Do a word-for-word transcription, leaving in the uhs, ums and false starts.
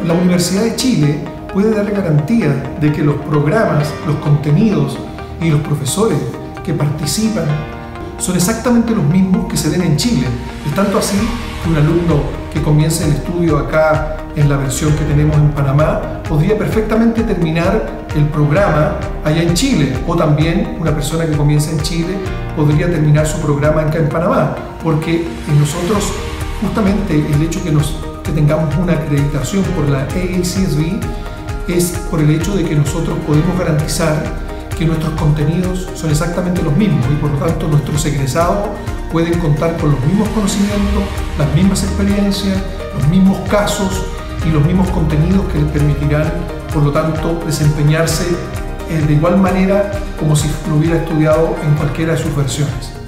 la Universidad de Chile puede dar garantía de que los programas, los contenidos y los profesores que participan son exactamente los mismos que se den en Chile. Es tanto así que un alumno que comience el estudio acá en la versión que tenemos en Panamá podría perfectamente terminar el programa allá en Chile, o también una persona que comience en Chile podría terminar su programa acá en Panamá, porque en nosotros justamente el hecho que, nos, que tengamos una acreditación por la A A C S B es por el hecho de que nosotros podemos garantizar que nuestros contenidos son exactamente los mismos y por lo tanto nuestros egresados pueden contar con los mismos conocimientos, las mismas experiencias, los mismos casos y los mismos contenidos que les permitirán, por lo tanto, desempeñarse de igual manera como si lo hubiera estudiado en cualquiera de sus versiones.